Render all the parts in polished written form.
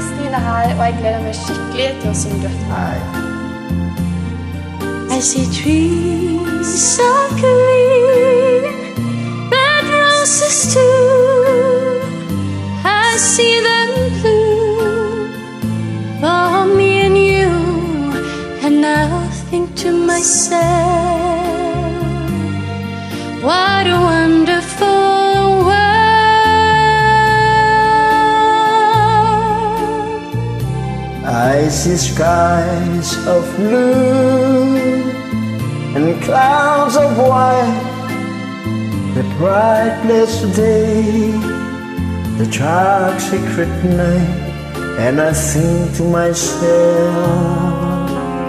Kristine her, og jeg gleder meg skikkelig til å synge duett med deg. I see trees of green, red roses too. I see them blue for me and you, and I'll think to myself, what a wonderful world. I see skies of blue and clouds of white, the bright blessed day, the dark secret night, and I think to myself,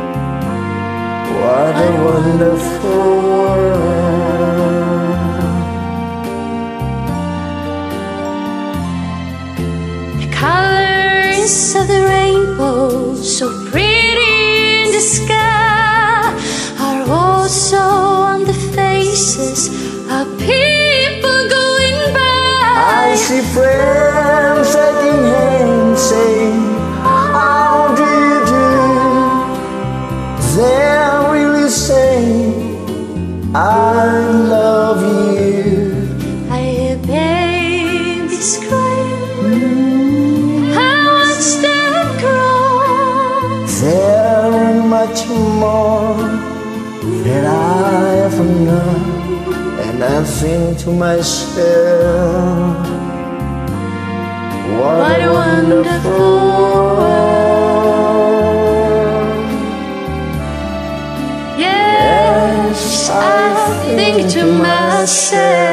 what a wonderful world. The colors of the rainbow, so pretty in the sky, are also on the faces of people going by. I see friends shaking hands saying, how do you do? They're really saying, I love you. I hear babies crying, I watch them grow. There are much more that I ever know, and I think to myself, what a wonderful world. Yes, I think to myself,